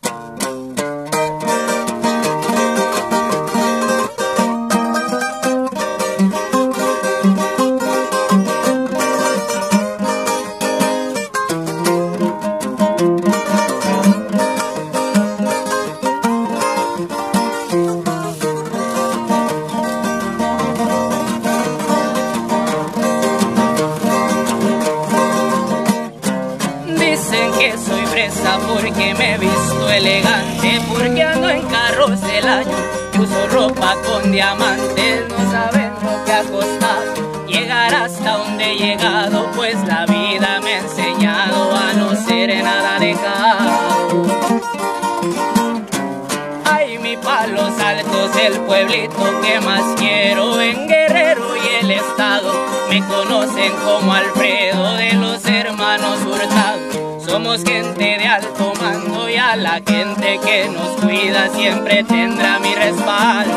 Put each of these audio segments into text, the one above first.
Que soy fresa porque me he visto elegante, porque ando en carros del año y uso ropa con diamantes. No saben lo que ha costado llegar hasta donde he llegado, pues la vida me ha enseñado a no ser nada dejado. Ay, mi Palos Altos, el pueblito que más quiero, en Guerrero y el estado me conocen como Alfredo de los hermanos Hurtado. Somos gente de alto mando y a la gente que nos cuida siempre tendrá mi respaldo.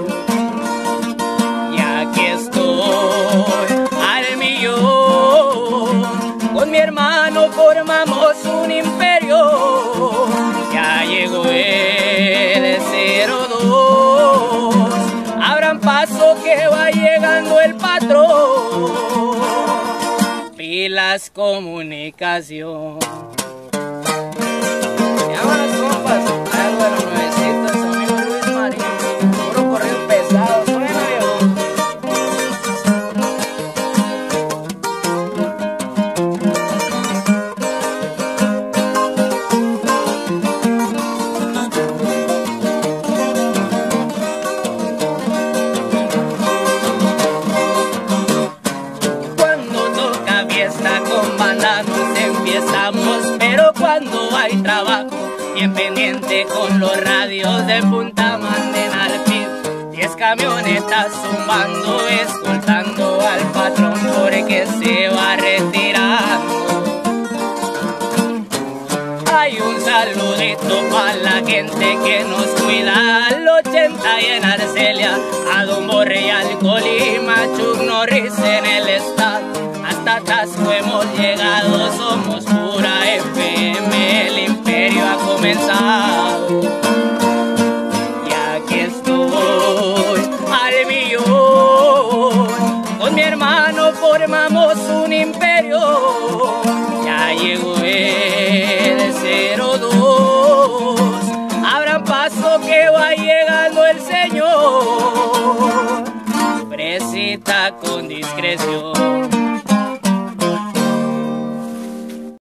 Y aquí estoy al millón, con mi hermano formamos un imperio. Ya llegó el 02, abran paso que va llegando el patrón. Pilas Comunicación. Llámanos, compas, algo de los nuevecitos, amigo Luis Marín, puro corrido pesado, suena viejo. Cuando toca fiesta con banda nos empiezamos, pero cuando hay trabajo bien pendiente con los radios de punta manden al pib. 10 camionetas zumbando, escoltando al patrón porque se va retirando. Hay un saludito para la gente que nos cuida, al 80 y en Arcelia, a Don Borre y al Colima, Chuck Norris en el estado, hasta Tasco hemos llegado, somos pura FM, el imperio ha comenzado. Y aquí estoy al millón, con mi hermano formamos un imperio. Ya llegó el 02, abran paso que va llegando el señor. Fresita con discreción.